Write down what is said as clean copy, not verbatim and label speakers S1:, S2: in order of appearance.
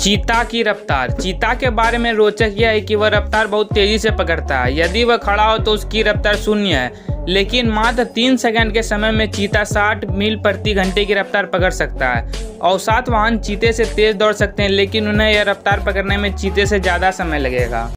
S1: चीता की रफ्तार। चीता के बारे में रोचक यह है कि वह रफ्तार बहुत तेजी से पकड़ता है। यदि वह खड़ा हो तो उसकी रफ्तार 0 है, लेकिन मात्र 3 सेकंड के समय में चीता 60 मील प्रति घंटे की रफ्तार पकड़ सकता है। अवसाद वाहन चीते से तेज दौड़ सकते हैं, लेकिन उन्हें यह रफ्तार पकड़ने में चीते से ज़्यादा समय लगेगा।